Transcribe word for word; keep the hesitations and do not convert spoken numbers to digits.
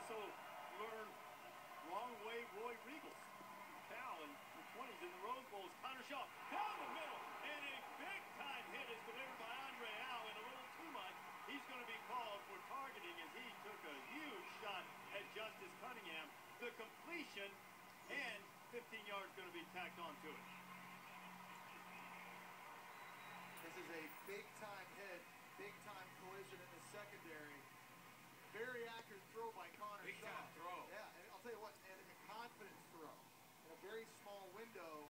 also learned long way Roy Regal's Cal in the twenties in the Rose Bowls. Connor Shaw down the middle, and a big-time hit is delivered by Andre Howe, and a little too much. He's going to be called for targeting as he took a huge shot at Justice Cunningham. The completion and fifteen yards going to be tacked onto it. This is a big-time hit, big-time collision in the secondary. Very accurate throw by Connor Shaw. Big-time throw. Yeah, and I'll tell you what, and a confidence throw in a very small window.